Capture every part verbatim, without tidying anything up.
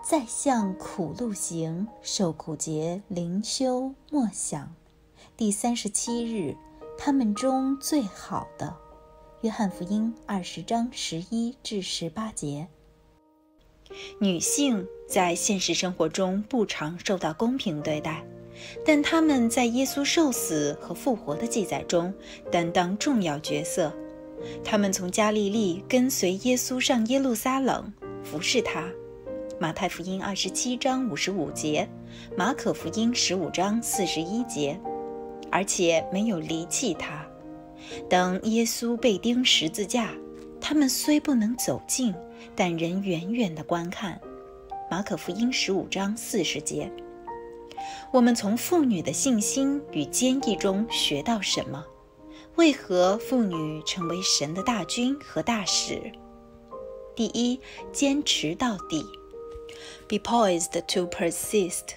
再向苦路行，受苦节灵修默想。第三十七日，他们中最好的。约翰福音二十章十一至十八节。女性在现实生活中不常受到公平对待，但她们在耶稣受死和复活的记载中担当重要角色。她们从加利利跟随耶稣上耶路撒冷，服侍他。马太福音二十七章五十五节，马可福音十五章四十一节，而且没有离弃他。当耶稣被钉十字架，他们虽不能走近，但仍远远地观看。马可福音十五章四十节。我们从妇女的信心与坚毅中学到什么？为何妇女成为神的大军和大使？第一，坚持到底。Be poised to persist。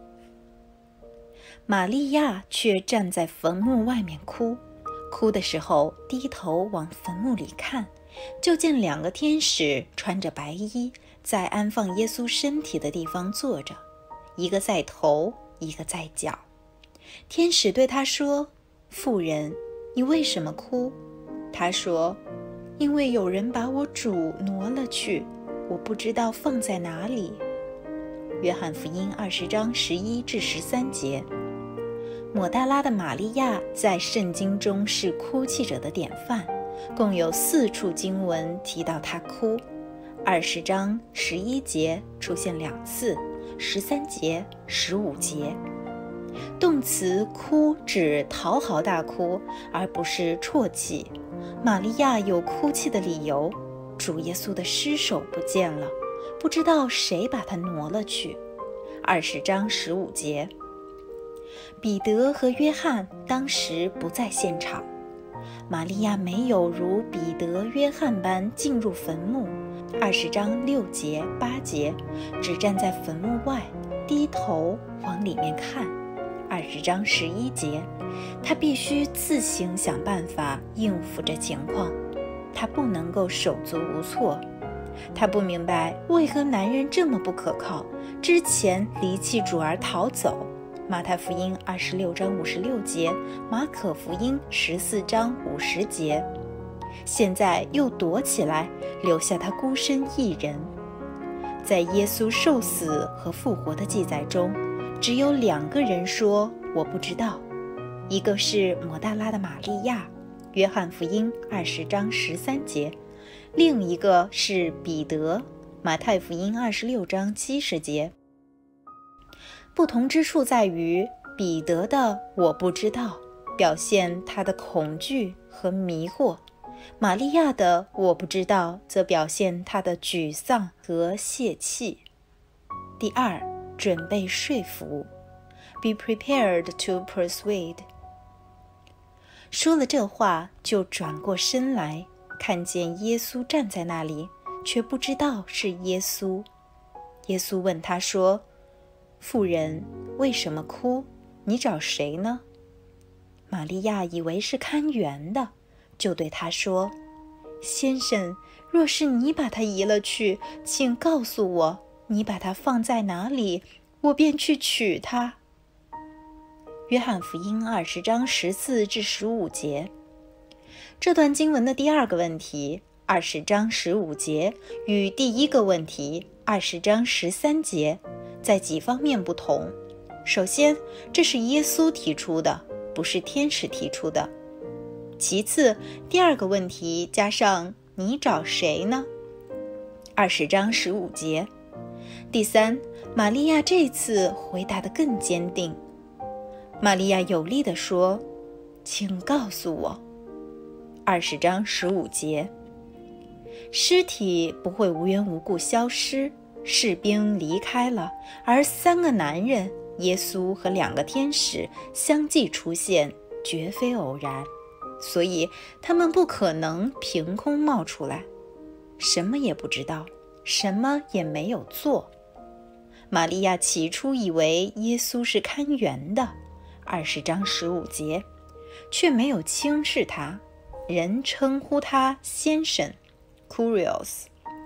玛利亚却站在坟墓外面哭，哭的时候低头往坟墓里看，就见两个天使穿着白衣，在安放耶稣身体的地方坐着，一个在头，一个在脚。天使对他说：“妇人，你为什么哭？”他说：“因为有人把我主挪了去，我不知道放在哪里。”约翰福音二十章十一至十三节。抹大拉的玛利亚在圣经中是哭泣者的典范，共有四处经文提到她哭。二十章十一节出现两次，十三节、十五节。动词哭指讨好大哭，而不是啜泣。玛利亚有哭泣的理由，主耶稣的尸首不见了，不知道谁把它挪了去。二十章十五节。彼得和约翰当时不在现场，玛利亚没有如彼得、约翰般进入坟墓。二十章六节、八节，只站在坟墓外，低头往里面看。二十章十一节，他必须自行想办法应付这情况，他不能够手足无措。他不明白为何男人这么不可靠，之前离弃主而逃走。马太福音二十六章五十六节，马可福音十四章五十节，现在又躲起来，留下他孤身一人。在耶稣受死和复活的记载中，只有两个人说我不知道，一个是抹大拉的玛利亚，约翰福音二十章十三节，另一个是彼得，马太福音二十六章七十节。不同之处在于，彼得的我不知道表现他的恐惧和迷惑，玛利亚的我不知道则表现他的沮丧和泄气。第二，准备说服。 Be prepared to persuade。 说了这话，就转过身来，看见耶稣站在那里，却不知道是耶稣。耶稣问他说：“妇人，为什么哭？你找谁呢？”玛利亚以为是看园的，就对他说：“先生，若是你把它移了去，请告诉我，你把它放在哪里，我便去取它。”约翰福音二十章十四至十五节。这段经文的第二个问题，二十章十五节，与第一个问题，二十章十三节，在几方面不同。首先，这是耶稣提出的，不是天使提出的。其次，第二个问题加上你找谁呢？二十章十五节。第三，玛利亚这次回答得更坚定。玛利亚有力地说：“请告诉我。”二十章十五节。尸体不会无缘无故消失，士兵离开了，而三个男人，耶稣和两个天使相继出现，绝非偶然，所以他们不可能凭空冒出来，什么也不知道，什么也没有做。玛利亚起初以为耶稣是看园的，二十章十五节，却没有轻视他，人称呼他先生 Kurios。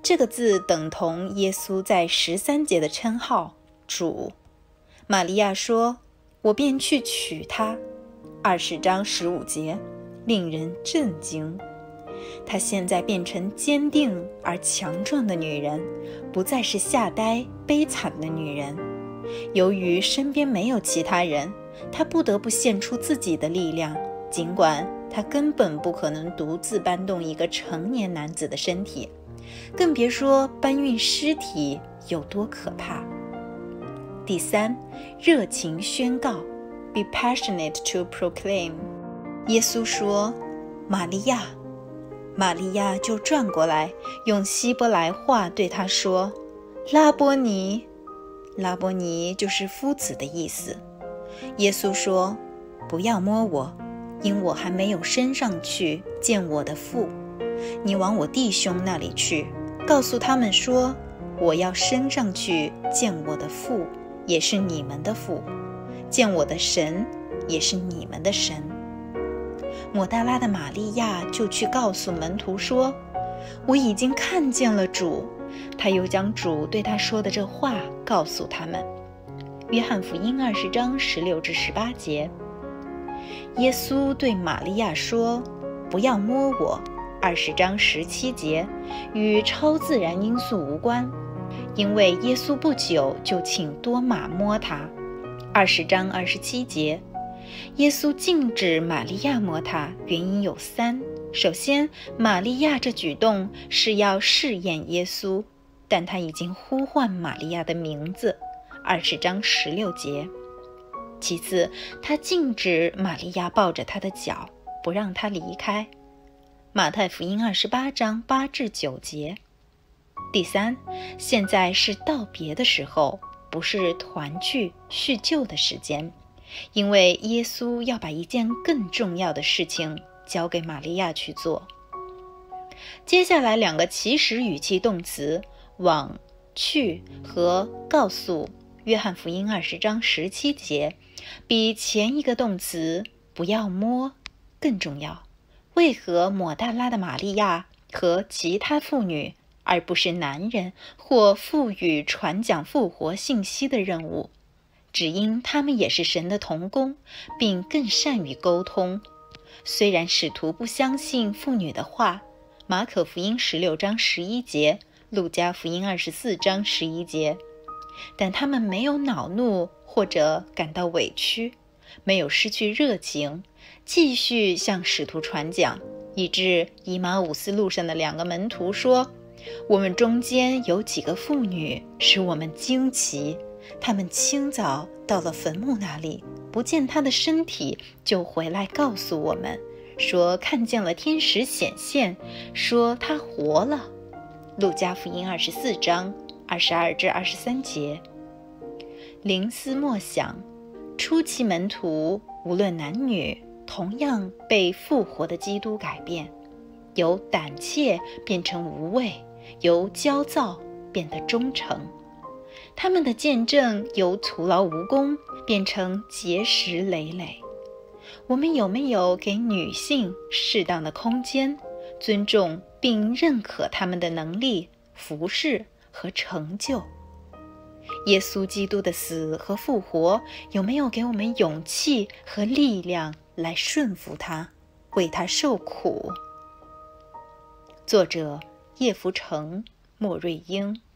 这个字等同耶稣在十三节的称号主。玛利亚说，我便去娶她。二十章十五节，令人震惊。她现在变成坚定而强壮的女人，不再是吓呆悲惨的女人。由于身边没有其他人，她不得不献出自己的力量，尽管她根本不可能独自搬动一个成年男子的身体，更别说搬运尸体有多可怕。第三，热情宣告 Be passionate to proclaim。 耶稣说，玛利亚。玛利亚就转过来，用希伯来话对他说，拉波尼。拉波尼就是夫子的意思。耶稣说，不要摸我，因我还没有升上去见我的父。你往我弟兄那里去，告诉他们说，我要升上去见我的父，也是你们的父，见我的神，也是你们的神。抹大拉的玛利亚就去告诉门徒说，我已经看见了主。他又将主对他说的这话告诉他们。约翰福音二十章十六至十八节。耶稣对玛利亚说，不要摸我。二十章十七节，与超自然因素无关，因为耶稣不久就请多马摸他。二十章二十七节，耶稣禁止玛利亚摸他，原因有三。首先，玛利亚这举动是要试验耶稣，但他已经呼唤玛利亚的名字。二十章十六节。其次，他禁止玛利亚抱着他的脚，不让他离开。马太福音二十八章八至九节。第三，现在是道别的时候，不是团聚叙旧的时间，因为耶稣要把一件更重要的事情交给玛利亚去做。接下来两个祈使语气动词往、去和告诉，约翰福音二十章十七节，比前一个动词不要摸更重要。为何抹大拉的玛利亚和其他妇女，而不是男人或赋予传讲复活信息的任务？只因他们也是神的同工，并更善于沟通。虽然使徒不相信妇女的话，马可福音十六章十一节，路加福音二十四章十一节，但他们没有恼怒或者感到委屈，没有失去热情，继续向使徒传讲，以致以马五斯路上的两个门徒说，我们中间有几个妇女使我们惊奇，他们清早到了坟墓那里，不见他的身体，就回来告诉我们，说看见了天使显现，说他活了。路加福音二十四章二十二至二十三节。灵思默想，初期门徒无论男女，同样被复活的基督改变，由胆怯变成无畏，由焦躁变得忠诚。他们的见证由徒劳无功变成结实累累。我们有没有给女性适当的空间，尊重并认可他们的能力、服事和成就？耶稣基督的死和复活有没有给我们勇气和力量来顺服他，为他受苦？作者叶福成、莫瑞英。